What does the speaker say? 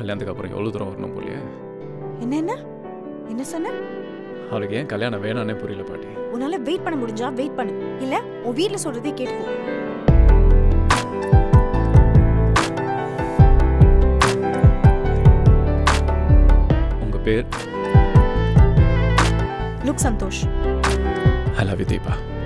கல்யாணத்துக்கு அப்புறம் எவ்வளோ தூரம் வரணும் போலியே. என்ன என்ன சொன்ன? அவளுக்கு ஏன் கல்யாணம் வேணானே புரியல பாட்டி. உன்னால வெயிட் பண்ண முடிஞ்சா வெயிட் பண்ணு, இல்ல உன் வீட்ல சொல்றதே கேட்டுக்கோ. உங்க பேர்? Look Santhosh. I love you Deepa.